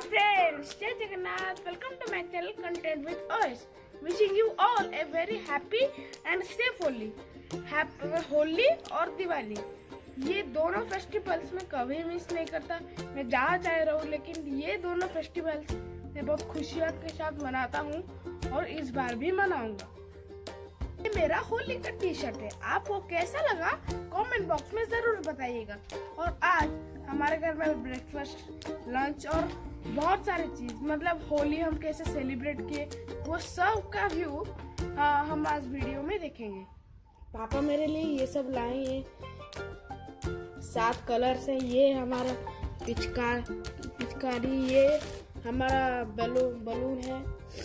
friends, Jai Jagannath. Welcome to my channel Content with Us. Wishing you all a very happy and safe Holi. Holi और दिवाली, ये दोनों festivals में कभी miss नहीं करता। मैं जहाँ चाहे रहूँ, लेकिन ये दोनों फेस्टिवल्स मैं बहुत खुशियों के साथ मनाता हूँ और इस बार भी मनाऊंगा। ये मेरा होली का टी शर्ट है, आपको कैसा लगा कमेंट बॉक्स में जरूर बताइएगा। और आज हमारे घर में ब्रेकफास्ट, लंच और बहुत सारी चीज, मतलब होली हम कैसे सेलिब्रेट किए वो सब का व्यू हम आज वीडियो में देखेंगे। पापा मेरे लिए ये सब लाए हैं, 7 कलर्स हैं। ये हमारा पिचकारी, ये हमारा बलून है,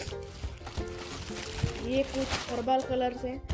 ये कुछ हर्बल कलर्स हैं।